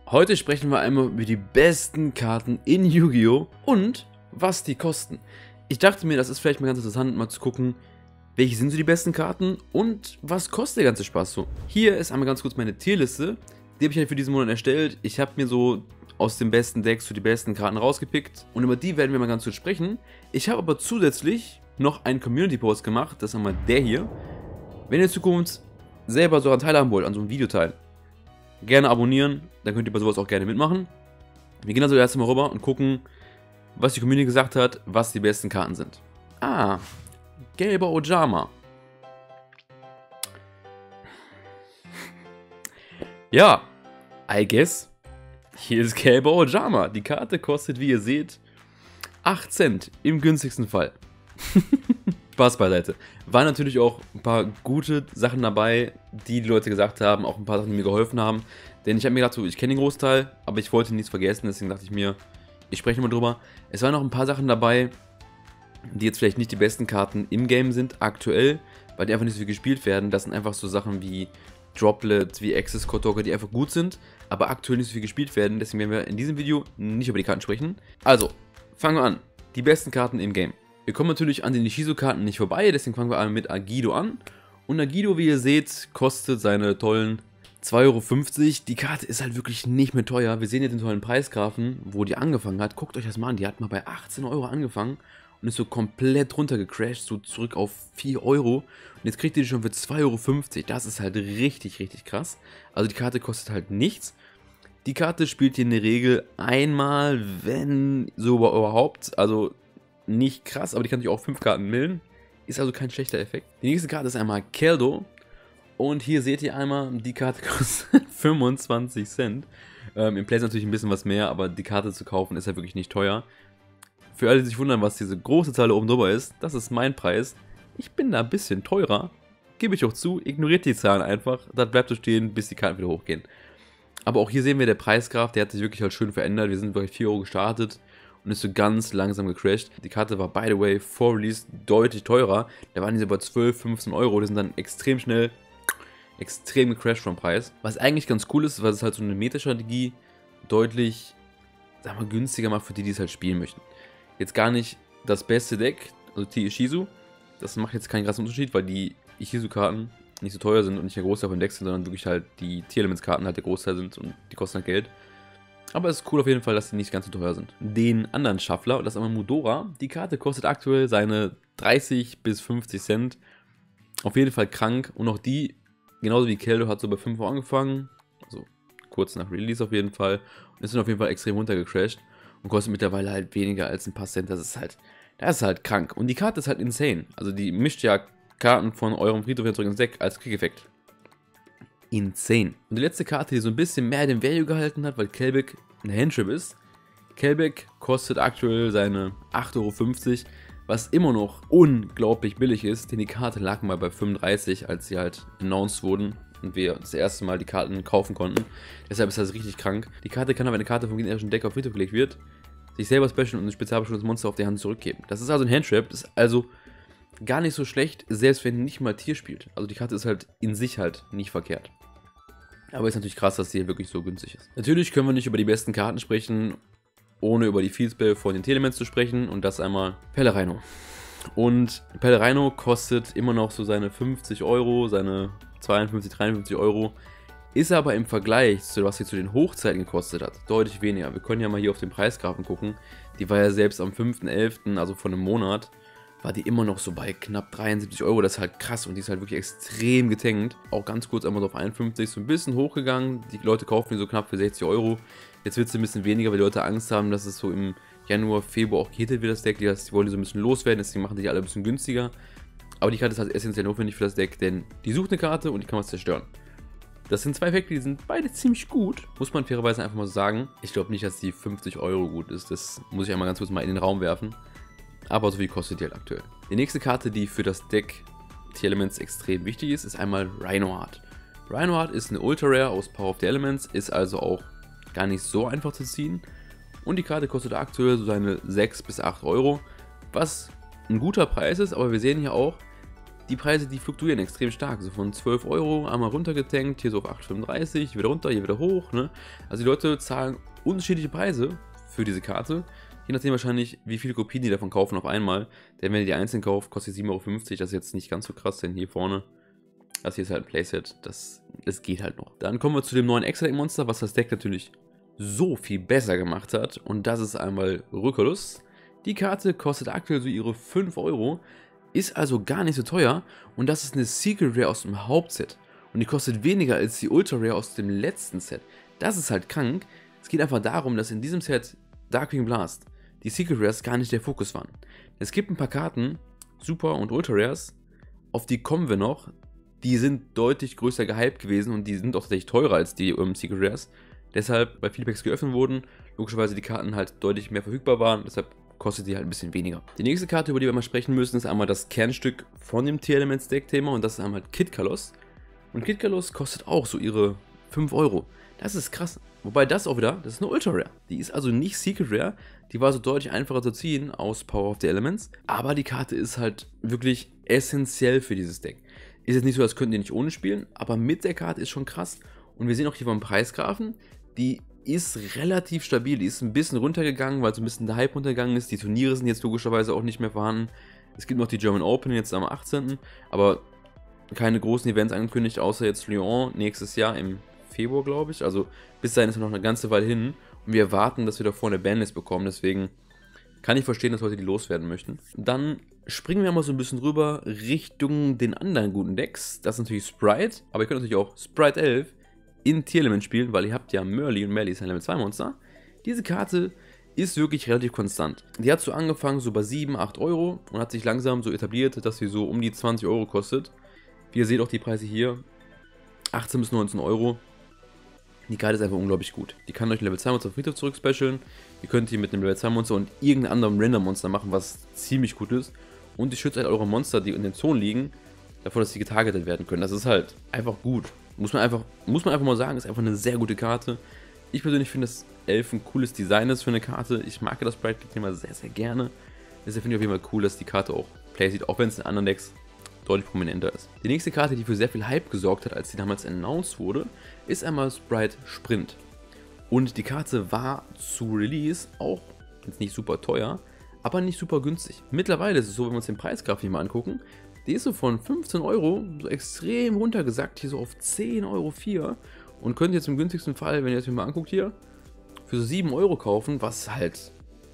Heute sprechen wir einmal über die besten Karten in Yu-Gi-Oh! Und was die kosten. Ich dachte mir, das ist vielleicht mal ganz interessant, mal zu gucken, welche sind so die besten Karten und was kostet der ganze Spaß so. Hier ist einmal ganz kurz meine Tierliste, die habe ich halt für diesen Monat erstellt. Ich habe mir so aus den besten Decks so die besten Karten rausgepickt und über die werden wir mal ganz kurz sprechen. Ich habe aber zusätzlich noch einen Community-Post gemacht, das ist einmal der hier. Wenn ihr in Zukunft selber so einen Teil haben wollt, an so einem Videoteil, gerne abonnieren, dann könnt ihr bei sowas auch gerne mitmachen. Wir gehen also erst mal rüber und gucken, was die Community gesagt hat, was die besten Karten sind. Ah, gelber Ojama. Ja, I guess. Hier ist gelber Ojama. Die Karte kostet, wie ihr seht, 8 Cent im günstigsten Fall. Spaß beiseite. Waren natürlich auch ein paar gute Sachen dabei, die Leute gesagt haben, auch ein paar Sachen, die mir geholfen haben. Denn ich habe mir gedacht, so, ich kenne den Großteil, aber ich wollte nichts vergessen, deswegen dachte ich mir, ich spreche mal drüber. Es waren noch ein paar Sachen dabei, die jetzt vielleicht nicht die besten Karten im Game sind, aktuell, weil die einfach nicht so viel gespielt werden. Das sind einfach so Sachen wie Droplet, wie Access Kotoka, die einfach gut sind, aber aktuell nicht so viel gespielt werden. Deswegen werden wir in diesem Video nicht über die Karten sprechen. Also, fangen wir an. Die besten Karten im Game. Wir kommen natürlich an den Nishizo-Karten nicht vorbei, deswegen fangen wir mit Agido an. Und Agido, wie ihr seht, kostet seine tollen 2,50 €. Die Karte ist halt wirklich nicht mehr teuer. Wir sehen hier den tollen Preisgrafen, wo die angefangen hat. Guckt euch das mal an, die hat mal bei 18 € angefangen und ist so komplett runtergecrashed, so zurück auf 4 €. Und jetzt kriegt ihr die schon für 2,50 €. Das ist halt richtig, richtig krass. Also die Karte kostet halt nichts. Die Karte spielt hier in der Regel einmal, wenn so überhaupt, also nicht krass, aber die kann sich auch 5 Karten milden. Ist also kein schlechter Effekt. Die nächste Karte ist einmal Keldo. Und hier seht ihr einmal, die Karte kostet 25 Cent. Im Play ist natürlich ein bisschen was mehr, aber die Karte zu kaufen ist ja wirklich nicht teuer. Für alle, die sich wundern, was diese große Zahl oben drüber ist, das ist mein Preis. Ich bin da ein bisschen teurer. Gebe ich auch zu, ignoriert die Zahlen einfach. Das bleibt so stehen, bis die Karten wieder hochgehen. Aber auch hier sehen wir, der Preisgraph, der hat sich wirklich halt schön verändert. Wir sind bei 4 € gestartet und ist so ganz langsam gecrashed. Die Karte war, by the way, vor Release deutlich teurer. Da waren diese bei 12, 15 €. Die sind dann extrem schnell, extrem gecrashed vom Preis. Was eigentlich ganz cool ist, weil es halt so eine Meta-Strategie deutlich, sagen wir, günstiger macht für die, die es halt spielen möchten. Jetzt gar nicht das beste Deck, also T-Ishizu. Das macht jetzt keinen krassen Unterschied, weil die Ishizu-Karten nicht so teuer sind und nicht der Großteil von Decks sind, sondern wirklich halt die Tier-Elements-Karten halt der Großteil sind und die kosten halt Geld. Aber es ist cool auf jeden Fall, dass die nicht ganz so teuer sind. Den anderen Shuffler, und das ist einmal Mudora, die Karte kostet aktuell seine 30 bis 50 Cent. Auf jeden Fall krank. Und auch die, genauso wie Keldo, hat so bei 5 € angefangen. Also kurz nach Release auf jeden Fall. Und ist dann auf jeden Fall extrem runtergecrashed. Und kostet mittlerweile halt weniger als ein paar Cent. Das ist halt krank. Und die Karte ist halt insane. Also die mischt ja Karten von eurem Friedhof zurück ins Deck als Krieg-Effekt. Insane. Und die letzte Karte, die so ein bisschen mehr den Value gehalten hat, weil Kelbeck eine Handtrip ist. Kelbeck kostet aktuell seine 8,50 €, was immer noch unglaublich billig ist, denn die Karte lag mal bei 35, als sie halt announced wurden und wir das erste Mal die Karten kaufen konnten. Deshalb ist das richtig krank. Die Karte kann aber, wenn eine Karte vom gegnerischen Deck auf Friedhof gelegt wird, sich selber specialen und ein spezialbeschwörtes Monster auf die Hand zurückgeben. Das ist also ein Handtrap, das ist also gar nicht so schlecht, selbst wenn nicht mal Tier spielt. Also die Karte ist halt in sich halt nicht verkehrt. Aber ist natürlich krass, dass sie hier wirklich so günstig ist. Natürlich können wir nicht über die besten Karten sprechen, ohne über die Fieldspell von den Telements zu sprechen. Und das einmal Pellerino. Und Pellerino kostet immer noch so seine 50 €, seine 52, 53 €. Ist aber im Vergleich zu was sie zu den Hochzeiten gekostet hat, deutlich weniger. Wir können ja mal hier auf den Preisgrafen gucken. Die war ja selbst am 5.11., also vor einem Monat, war die immer noch so bei knapp 73 €. Das ist halt krass und die ist halt wirklich extrem getankt. Auch ganz kurz einmal so auf 51, so ein bisschen hochgegangen. Die Leute kaufen die so knapp für 60 €. Jetzt wird es ein bisschen weniger, weil die Leute Angst haben, dass es so im Januar, Februar auch gehittet wird, das Deck. Die wollen die so ein bisschen loswerden, deswegen machen die alle ein bisschen günstiger. Aber die Karte ist halt essentiell notwendig für das Deck, denn die sucht eine Karte und die kann man zerstören. Das sind zwei Effekte, die sind beide ziemlich gut, muss man fairerweise einfach mal so sagen. Ich glaube nicht, dass die 50 € gut ist, das muss ich einmal ganz kurz mal in den Raum werfen. Aber so viel kostet die halt aktuell. Die nächste Karte, die für das Deck T-Elements extrem wichtig ist, ist einmal Rhinoheart. Rhinoheart ist eine Ultra Rare aus Power of the Elements, ist also auch gar nicht so einfach zu ziehen. Und die Karte kostet aktuell so seine 6 bis 8 €, was ein guter Preis ist, aber wir sehen hier auch, die Preise, die fluktuieren extrem stark. So von 12 Euro einmal runtergetankt, hier so auf 8,35, wieder runter, hier wieder hoch. Ne? Also die Leute zahlen unterschiedliche Preise für diese Karte. Je nachdem wahrscheinlich, wie viele Kopien die davon kaufen auf einmal. Denn wenn ihr die einzeln kauft, kostet 7,50 Euro. Das ist jetzt nicht ganz so krass, denn hier vorne, das hier ist halt ein Playset, das geht halt noch. Dann kommen wir zu dem neuen Extra-Deck-Monster, was das Deck natürlich so viel besser gemacht hat. Und das ist einmal Rückolus. Die Karte kostet aktuell so ihre 5 Euro, ist also gar nicht so teuer. Und das ist eine Secret Rare aus dem Hauptset. Und die kostet weniger als die Ultra Rare aus dem letzten Set. Das ist halt krank. Es geht einfach darum, dass in diesem Set Darkwing Blast die Secret Rares gar nicht der Fokus waren. Es gibt ein paar Karten, Super und Ultra Rares, auf die kommen wir noch. Die sind deutlich größer gehypt gewesen und die sind auch tatsächlich teurer als die Secret Rares. Deshalb, weil viele Packs geöffnet wurden, logischerweise die Karten halt deutlich mehr verfügbar waren, deshalb kostet die halt ein bisschen weniger. Die nächste Karte, über die wir mal sprechen müssen, ist einmal das Kernstück von dem Tier-Elements-Deck-Thema und das ist einmal Kitkallos. Und Kitkallos kostet auch so ihre 5 Euro. Das ist krass. Wobei das auch wieder, das ist eine Ultra Rare. Die ist also nicht Secret Rare, die war so deutlich einfacher zu ziehen aus Power of the Elements, aber die Karte ist halt wirklich essentiell für dieses Deck. Ist jetzt nicht so, als könnten die nicht ohne spielen, aber mit der Karte ist schon krass. Und wir sehen auch hier vom Preisgrafen, die ist relativ stabil, die ist ein bisschen runtergegangen, weil so ein bisschen der Hype runtergegangen ist. Die Turniere sind jetzt logischerweise auch nicht mehr vorhanden. Es gibt noch die German Open jetzt am 18., aber keine großen Events angekündigt, außer jetzt Lyon nächstes Jahr im Februar, glaube ich. Also bis dahin ist noch eine ganze Weile hin und wir erwarten, dass wir davor eine Banlist bekommen, deswegen kann ich verstehen, dass Leute die loswerden möchten. Dann springen wir mal so ein bisschen rüber Richtung den anderen guten Decks. Das ist natürlich Sprite, aber ihr könnt natürlich auch Sprite 11 in Tier-Element spielen, weil ihr habt ja Merly und Merly ist ein Level 2 Monster. Diese Karte ist wirklich relativ konstant. Die hat so angefangen so bei 7, 8 Euro und hat sich langsam so etabliert, dass sie so um die 20 Euro kostet. Wie ihr seht auch die Preise hier, 18 bis 19 Euro. Die Karte ist einfach unglaublich gut. Die kann euch ein Level 2 Monster Friedhof zurückspecialen. Ihr könnt die mit einem Level 2 Monster und irgendeinem anderen Random Monster machen, was ziemlich gut ist. Und die schützt halt eure Monster, die in den Zonen liegen, davor, dass sie getargetet werden können. Das ist halt einfach gut. Muss man einfach mal sagen, ist einfach eine sehr gute Karte. Ich persönlich finde, dass 11 ein cooles Design ist für eine Karte. Ich mag das Sprite-Thema sehr, sehr gerne. Deshalb finde ich auf jeden Fall cool, dass die Karte auch Play sieht, auch wenn es in anderen Decks deutlich prominenter ist. Die nächste Karte, die für sehr viel Hype gesorgt hat, als sie damals announced wurde, ist einmal Sprite Sprint. Und die Karte war zu Release auch jetzt nicht super teuer, aber nicht super günstig. Mittlerweile ist es so, wenn wir uns den Preisgrafik mal angucken, die ist so von 15 Euro so extrem runtergesackt, hier so auf 10,04 Euro und könnt jetzt im günstigsten Fall, wenn ihr das mal anguckt hier, für so 7 Euro kaufen, was halt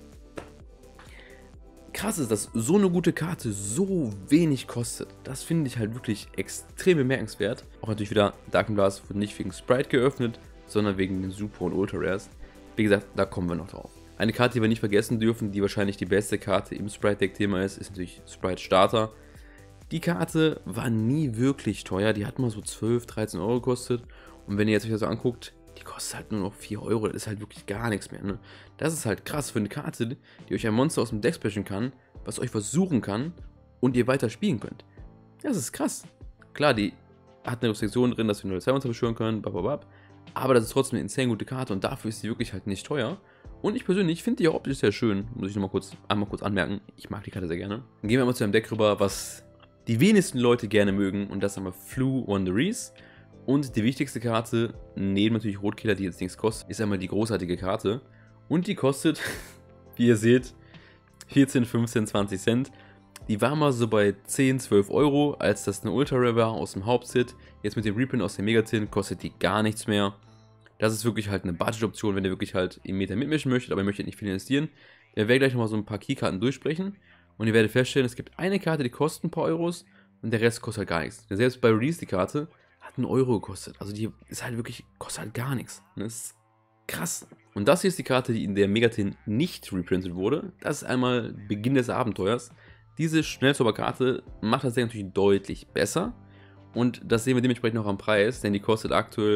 krass ist, dass so eine gute Karte so wenig kostet. Das finde ich halt wirklich extrem bemerkenswert. Auch natürlich wieder Darkwing Blast wird nicht wegen Sprite geöffnet, sondern wegen den Super und Ultra Rares. Wie gesagt, da kommen wir noch drauf. Eine Karte, die wir nicht vergessen dürfen, die wahrscheinlich die beste Karte im Sprite-Deck-Thema ist, ist natürlich Sprite Starter. Die Karte war nie wirklich teuer, die hat mal so 12, 13 Euro gekostet. Und wenn ihr jetzt euch das so anguckt, die kostet halt nur noch 4 Euro, das ist halt wirklich gar nichts mehr. Ne? Das ist halt krass für eine Karte, die euch ein Monster aus dem Deck specialen kann, was euch versuchen kann und ihr weiter spielen könnt. Das ist krass. Klar, die hat eine Restriktion drin, dass wir nur 2 Monster beschwören können, bababab. Aber das ist trotzdem eine insane gute Karte und dafür ist sie wirklich halt nicht teuer. Und ich persönlich finde die auch optisch sehr schön, muss ich nochmal einmal kurz anmerken. Ich mag die Karte sehr gerne. Dann gehen wir mal zu einem Deck rüber, was die wenigsten Leute gerne mögen, und das ist einmal Flu Wanderees. Und die wichtigste Karte, neben natürlich Rotkiller, die jetzt nichts kostet, ist einmal die großartige Karte. Und die kostet, wie ihr seht, 14, 15, 20 Cent. Die war mal so bei 10, 12 Euro, als das eine Ultra Rare war aus dem Hauptset. Jetzt mit dem Reprint aus dem Megatin kostet die gar nichts mehr. Das ist wirklich halt eine Budget-Option, wenn ihr wirklich halt im Meta mitmischen möchtet, aber ihr möchtet nicht viel investieren. Wir werden gleich nochmal so ein paar Keykarten durchsprechen. Und ihr werdet feststellen, es gibt eine Karte, die kostet ein paar Euros und der Rest kostet halt gar nichts. Denn selbst bei Release die Karte hat 1 Euro gekostet. Also die ist halt wirklich, kostet halt gar nichts. Das ist krass. Und das hier ist die Karte, die in der Megatin nicht reprintet wurde. Das ist einmal Beginn des Abenteuers. Diese Schnellzauberkarte macht das Ding natürlich deutlich besser. Und das sehen wir dementsprechend auch am Preis, denn die kostet aktuell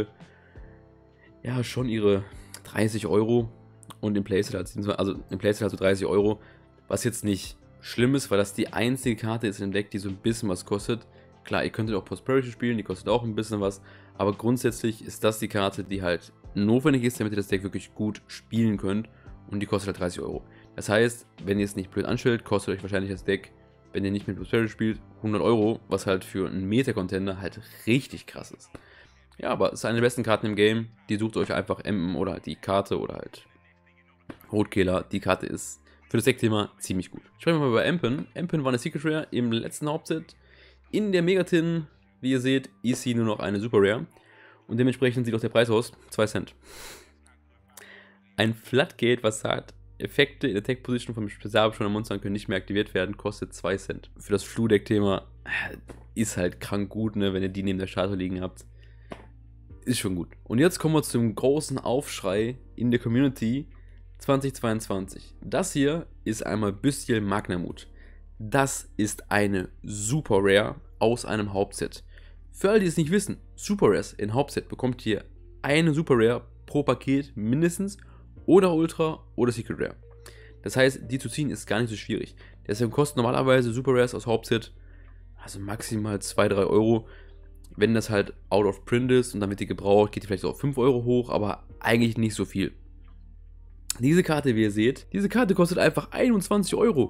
ja schon ihre 30 Euro. Und im Playset halt so 30 Euro. Was jetzt nicht schlimm ist, weil das die einzige Karte ist im Deck, die so ein bisschen was kostet. Klar, ihr könntet auch Prosperity spielen, die kostet auch ein bisschen was. Aber grundsätzlich ist das die Karte, die halt notwendig ist, damit ihr das Deck wirklich gut spielen könnt. Und die kostet halt 30 Euro. Das heißt, wenn ihr es nicht blöd anstellt, kostet euch wahrscheinlich das Deck wenn ihr nicht mit Prosperity spielt, 100 Euro, was halt für einen Meta-Contender halt richtig krass ist. Ja, aber es ist eine der besten Karten im Game. Die sucht euch einfach Empen oder halt die Karte oder halt Rotkehler. Die Karte ist für das Deckthema ziemlich gut. Sprechen wir mal über Empen. Empen war eine Secret Rare im letzten Hauptset. In der Megatin, wie ihr seht, ist sie nur noch eine Super Rare. Und dementsprechend sieht auch der Preis aus, 2 Cent. Ein Floodgate, was sagt, Effekte in der Tech-Position vom Spezialbeschwörer Monstern können nicht mehr aktiviert werden, kostet 2 Cent. Für das Flu-Deck-Thema ist halt krank gut, ne, wenn ihr die neben der Statue liegen habt. Ist schon gut. Und jetzt kommen wir zum großen Aufschrei in der Community 2022. Das hier ist einmal Bystial Magnamut. Das ist eine Super Rare aus einem Hauptset. Für alle, die es nicht wissen, Super Rares in Hauptset bekommt ihr eine Super Rare pro Paket mindestens oder Ultra oder Secret Rare. Das heißt, die zu ziehen ist gar nicht so schwierig. Deswegen kosten normalerweise Super Rares aus Hauptset also maximal 2-3 Euro. Wenn das halt out of print ist und dann wird die gebraucht, geht die vielleicht so auf 5 Euro hoch, aber eigentlich nicht so viel. Diese Karte, wie ihr seht, diese Karte kostet einfach 21 Euro.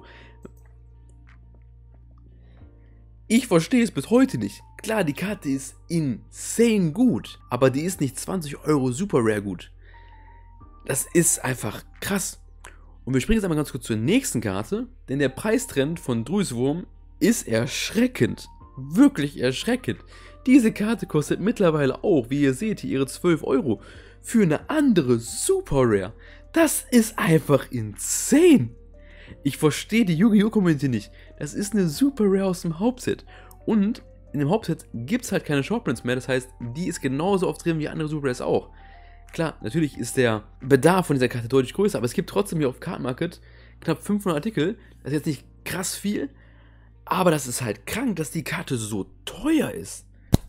Ich verstehe es bis heute nicht. Klar, die Karte ist insane gut, aber die ist nicht 20 Euro Super Rare gut. Das ist einfach krass. Und wir springen jetzt einmal ganz kurz zur nächsten Karte, denn der Preistrend von Drüswurm ist erschreckend. Wirklich erschreckend. Diese Karte kostet mittlerweile auch, wie ihr seht, hier ihre 12 Euro für eine andere Super Rare. Das ist einfach insane. Ich verstehe die Yu-Gi-Oh! Community nicht. Das ist eine Super Rare aus dem Hauptset. Und in dem Hauptset gibt es halt keine Shortprints mehr. Das heißt, die ist genauso oft drin wie andere Super Rares auch. Klar, natürlich ist der Bedarf von dieser Karte deutlich größer, aber es gibt trotzdem hier auf Card Market knapp 500 Artikel. Das ist jetzt nicht krass viel, aber das ist halt krank, dass die Karte so teuer ist.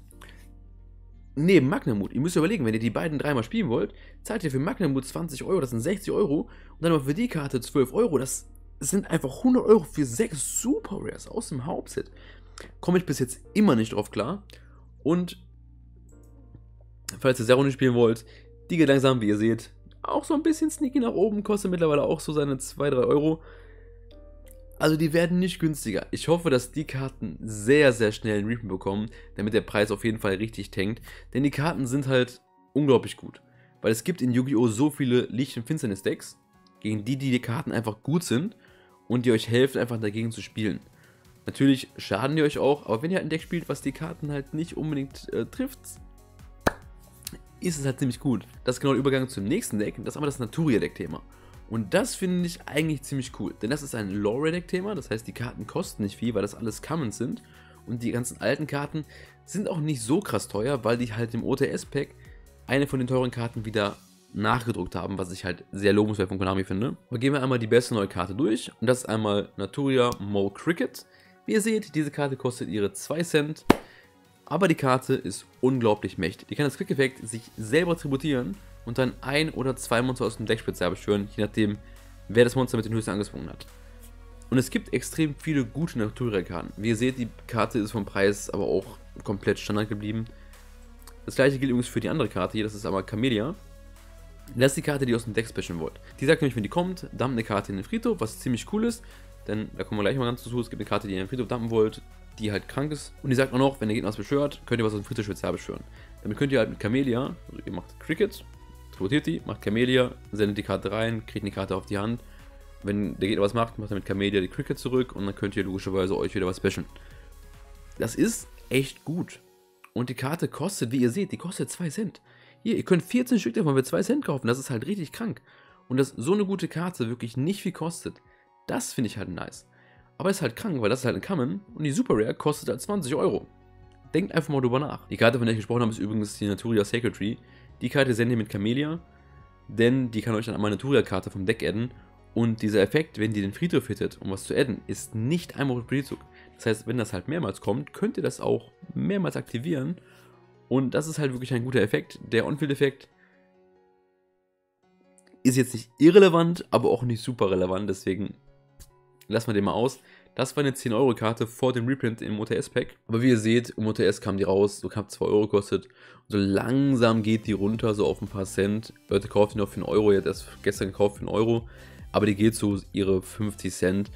Neben Magnamut, ihr müsst überlegen, wenn ihr die beiden dreimal spielen wollt, zahlt ihr für Magnamut 20 Euro, das sind 60 Euro, und dann aber für die Karte 12 Euro, das sind einfach 100 Euro für 6 Super Rares aus dem Hauptset. Komme ich bis jetzt immer nicht drauf klar. Und falls ihr sehr Runde spielen wollt, die geht langsam, wie ihr seht, auch so ein bisschen sneaky nach oben, kostet mittlerweile auch so seine 2-3 Euro. Also die werden nicht günstiger. Ich hoffe, dass die Karten sehr, sehr schnell einen Reprint bekommen, damit der Preis auf jeden Fall richtig tankt. Denn die Karten sind halt unglaublich gut. Weil es gibt in Yu-Gi-Oh! So viele Licht- und Finsternis-Decks, gegen die Karten einfach gut sind und die euch helfen, einfach dagegen zu spielen. Natürlich schaden die euch auch, aber wenn ihr halt ein Deck spielt, was die Karten halt nicht unbedingt trifft, ist es halt ziemlich gut. Das ist genau der Übergang zum nächsten Deck, das ist aber das Naturia-Deck-Thema. Und das finde ich eigentlich ziemlich cool, denn das ist ein Lore-Deck-Thema, das heißt, die Karten kosten nicht viel, weil das alles Commons sind. Und die ganzen alten Karten sind auch nicht so krass teuer, weil die halt im OTS-Pack eine von den teuren Karten wieder nachgedruckt haben, was ich halt sehr lobenswert von Konami finde. Aber gehen wir einmal die beste neue Karte durch, und das ist einmal Naturia Mo Cricket. Wie ihr seht, diese Karte kostet ihre 2 Cent, aber die Karte ist unglaublich mächtig. Die kann das Quick-Effekt sich selber tributieren und dann 1 oder 2 Monster aus dem Deck spezial beschwören, je nachdem, wer das Monster mit den höchsten angesprungen hat. Und es gibt extrem viele gute Naturia-Karten. Wie ihr seht, die Karte ist vom Preis aber auch komplett Standard geblieben. Das gleiche gilt übrigens für die andere Karte hier, das ist aber Camellia. Das ist die Karte, die ihr aus dem Deck specialen wollt. Die sagt nämlich, wenn die kommt, dumpt eine Karte in den Friedhof, was ziemlich cool ist. Denn da kommen wir gleich mal ganz zu. Es gibt eine Karte, die ihr in den Friedhof dumpen wollt, die halt krank ist. Und die sagt auch noch, wenn der Gegner was beschwört, könnt ihr was aus dem Friedhof spezial beschwören. Damit könnt ihr halt mit Camellia, also ihr macht Cricket, tributiert die, macht Camellia, sendet die Karte rein, kriegt eine Karte auf die Hand. Wenn der Gegner was macht, macht er mit Camellia die Cricket zurück und dann könnt ihr logischerweise euch wieder was specialen. Das ist echt gut. Und die Karte kostet, wie ihr seht, die kostet 2 Cent. Hier, ihr könnt 14 Stück davon für 2 Cent kaufen, das ist halt richtig krank. Und dass so eine gute Karte wirklich nicht viel kostet, das finde ich halt nice. Aber ist halt krank, weil das ist halt ein Common und die Super Rare kostet halt 20 Euro. Denkt einfach mal drüber nach. Die Karte, von der ich gesprochen habe, ist übrigens die Naturia Sacred Tree. Die Karte sendet ihr mit Camellia, denn die kann euch dann an meine Naturia-Karte vom Deck adden. Und dieser Effekt, wenn die den Friedhof hittet, um was zu adden, ist nicht einmal auf Spielzug. Das heißt, wenn das halt mehrmals kommt, könnt ihr das auch mehrmals aktivieren. Und das ist halt wirklich ein guter Effekt. Der On-Field-Effekt ist jetzt nicht irrelevant, aber auch nicht super relevant. Deswegen lassen wir den mal aus. Das war eine 10-Euro-Karte vor dem Reprint im OTS-Pack. Aber wie ihr seht, im OTS kam die raus, so knapp 2 Euro kostet. Und so langsam geht die runter, so auf ein paar Cent. Leute kaufen die noch für 1 Euro, jetzt erst gestern gekauft für 1 Euro. Aber die geht so ihre 50 Cent.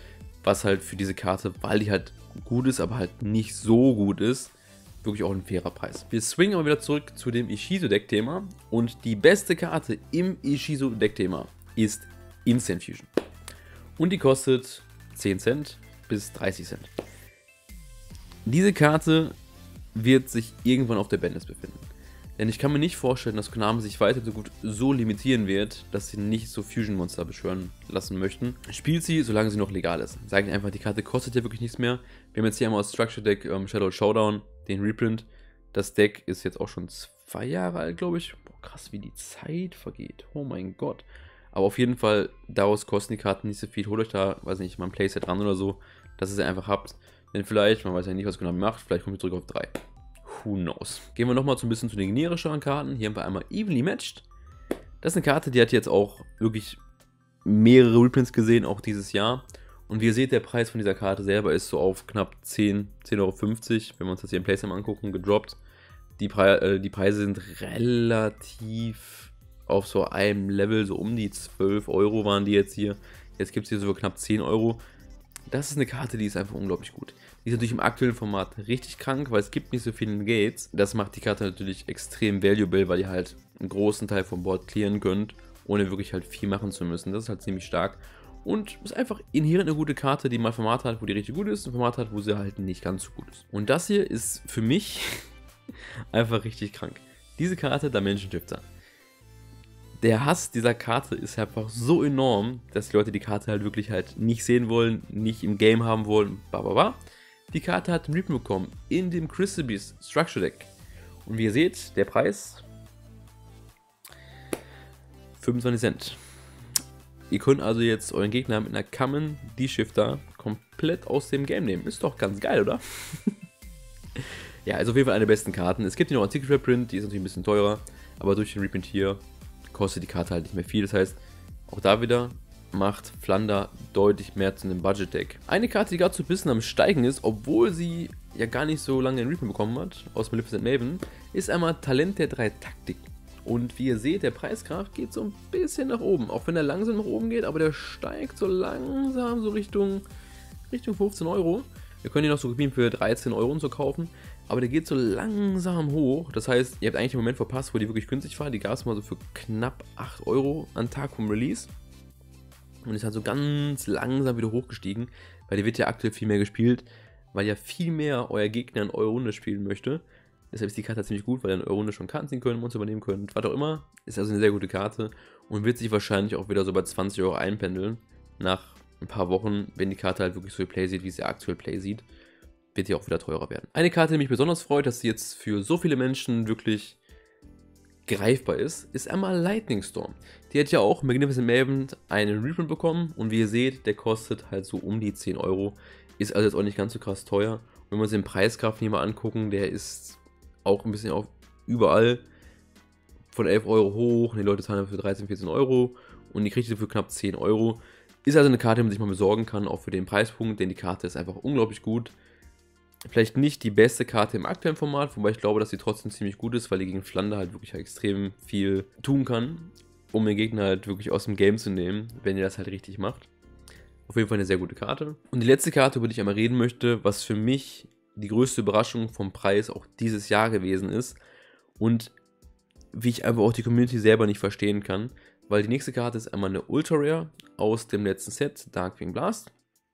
was halt für diese Karte, weil die halt gut ist, aber halt nicht so gut ist, wirklich auch ein fairer Preis. Wir swingen aber wieder zurück zu dem Ishizu-Deck-Thema und die beste Karte im Ishizu-Deck-Thema ist Instant Fusion. Und die kostet 10 Cent bis 30 Cent. Diese Karte wird sich irgendwann auf der Bandlist befinden. Denn ich kann mir nicht vorstellen, dass Konami sich weiter so limitieren wird, dass sie nicht so Fusion-Monster beschwören lassen möchten. Spielt sie, solange sie noch legal ist. Sagen einfach, die Karte kostet ja wirklich nichts mehr. Wir haben jetzt hier einmal aus Structure Deck Shadow Showdown, den Reprint. Das Deck ist jetzt auch schon 2 Jahre alt, glaube ich. Boah, krass, wie die Zeit vergeht. Oh mein Gott. Aber auf jeden Fall, daraus kosten die Karten nicht so viel. Holt euch da, weiß nicht, mal ein Playset ran oder so, dass ihr sie einfach habt. Denn vielleicht, man weiß ja nicht, was Konami macht, vielleicht kommt ihr zurück auf 3. Who knows. Gehen wir nochmal so ein bisschen zu den generischeren Karten. Hier haben wir einmal Evenly Matched. Das ist eine Karte, die hat jetzt auch wirklich mehrere Reprints gesehen, auch dieses Jahr. Und wie ihr seht, der Preis von dieser Karte selber ist so auf knapp 10,50 Euro, wenn wir uns das hier im Playset angucken, gedroppt. Die Preise sind relativ auf so einem Level, so um die 12 Euro waren die jetzt hier. Jetzt gibt es hier so für knapp 10 Euro. Das ist eine Karte, die ist einfach unglaublich gut. Die ist natürlich im aktuellen Format richtig krank, weil es gibt nicht so viele Gates. Das macht die Karte natürlich extrem valuable, weil ihr halt einen großen Teil vom Board clearen könnt, ohne wirklich halt viel machen zu müssen. Das ist halt ziemlich stark. Und ist einfach inhärent eine gute Karte, die mal Format hat, wo die richtig gut ist, und Format hat, wo sie halt nicht ganz so gut ist. Und das hier ist für mich einfach richtig krank. Diese Karte, Dimension Shifter. Der Hass dieser Karte ist einfach so enorm, dass die Leute die Karte halt wirklich halt nicht sehen wollen, nicht im Game haben wollen, bla. Die Karte hat einen Reprint bekommen in dem Crystal Beast Structure Deck. Und wie ihr seht, der Preis 25 Cent. Ihr könnt also jetzt euren Gegner mit einer Common D-Shifter komplett aus dem Game nehmen. Ist doch ganz geil, oder? Ja, also auf jeden Fall eine der besten Karten. Es gibt hier noch einen Secret Reprint, die ist natürlich ein bisschen teurer, aber durch den Reprint hier kostet die Karte halt nicht mehr viel. Das heißt, auch da wieder macht Flander deutlich mehr zu einem Budget-Deck. Eine Karte, die gerade so ein bisschen am Steigen ist, obwohl sie ja gar nicht so lange einen Reprint bekommen hat, aus Maleficent Maven, ist einmal Talent der 3 Taktik. Und wie ihr seht, der Preisgraph geht so ein bisschen nach oben. Auch wenn er langsam nach oben geht, aber der steigt so langsam so Richtung 15 Euro. Wir können ihn noch so gebeamt für 13 Euro und so kaufen. Aber der geht so langsam hoch. Das heißt, ihr habt eigentlich den Moment verpasst, wo die wirklich günstig war. Die gab es mal so für knapp 8 Euro an Tag vom Release. Und ist halt so ganz langsam wieder hochgestiegen. Weil die wird ja aktuell viel mehr gespielt. Weil ja viel mehr euer Gegner in eurer Runde spielen möchte. Deshalb ist die Karte ziemlich gut, weil ihr in eurer Runde schon Karten ziehen könnt, Monster übernehmen könnt. Was auch immer. Ist also eine sehr gute Karte. Und wird sich wahrscheinlich auch wieder so bei 20 Euro einpendeln. Nach ein paar Wochen, wenn die Karte halt wirklich so Play sieht, wie sie aktuell Play sieht, wird die auch wieder teurer werden. Eine Karte, die mich besonders freut, dass sie jetzt für so viele Menschen wirklich greifbar ist einmal Lightning Storm. Die hat ja auch Magnificent Maven einen Reprint bekommen und wie ihr seht, der kostet halt so um die 10 Euro. Ist also jetzt auch nicht ganz so krass teuer. Und wenn wir uns den Preisgraph hier mal angucken, der ist auch ein bisschen auf überall von 11 Euro hoch. Und die Leute zahlen für 13, 14 Euro und die kriegt ihr für knapp 10 Euro. Ist also eine Karte, die man sich mal besorgen kann, auch für den Preispunkt, denn die Karte ist einfach unglaublich gut. Vielleicht nicht die beste Karte im aktuellen Format, wobei ich glaube, dass sie trotzdem ziemlich gut ist, weil die gegen Flander halt wirklich extrem viel tun kann, um den Gegner halt wirklich aus dem Game zu nehmen, wenn ihr das halt richtig macht. Auf jeden Fall eine sehr gute Karte. Und die letzte Karte, über die ich einmal reden möchte, was für mich die größte Überraschung vom Preis auch dieses Jahr gewesen ist und wie ich einfach auch die Community selber nicht verstehen kann, weil die nächste Karte ist einmal eine Ultra Rare aus dem letzten Set, Darkwing Blast.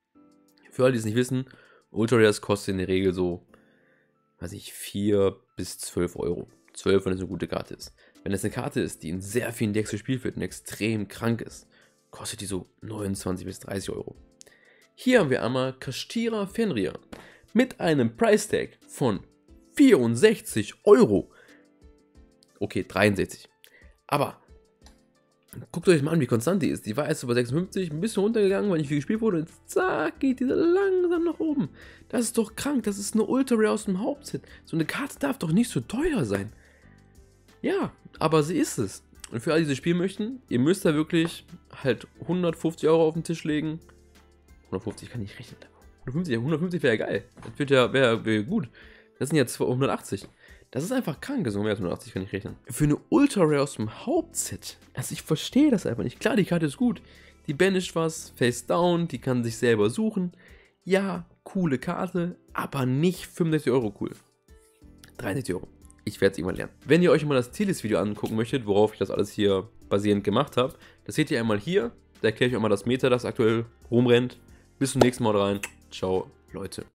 Für alle, die es nicht wissen, Ultra Rares kosten in der Regel so, weiß ich, 4 bis 12 Euro. 12, wenn es eine gute Karte ist. Wenn es eine Karte ist, die in sehr vielen Decks gespielt wird und extrem krank ist, kostet die so 29 bis 30 Euro. Hier haben wir einmal Kashtira Fenrir mit einem Price Tag von 64 Euro. Okay, 63. Aber guckt euch mal an, wie konstant die ist. Die war erst so bei 56, ein bisschen runtergegangen, weil nicht viel gespielt wurde. Und zack, geht die so langsam nach oben. Das ist doch krank. Das ist eine Ultra Rare aus dem Hauptset. So eine Karte darf doch nicht so teuer sein. Ja, aber sie ist es. Und für alle, die das spielen möchten, ihr müsst da wirklich halt 150 Euro auf den Tisch legen. 150 kann ich rechnen. 150 wäre ja geil. Das wäre gut. Das sind ja 280. Das ist einfach krank, so mehr als 180 kann ich rechnen. Für eine Ultra Rare aus dem Hauptset, also ich verstehe das einfach nicht. Klar, die Karte ist gut. die banisht was, face down, die kann sich selber suchen. Ja, coole Karte, aber nicht 65 Euro cool. 63 Euro. Ich werde es irgendwann lernen. Wenn ihr euch mal das Tielis-Video angucken möchtet, worauf ich das alles hier basierend gemacht habe, das seht ihr einmal hier. Da erkläre ich euch mal das Meta, das aktuell rumrennt. Bis zum nächsten Mal rein. Ciao, Leute.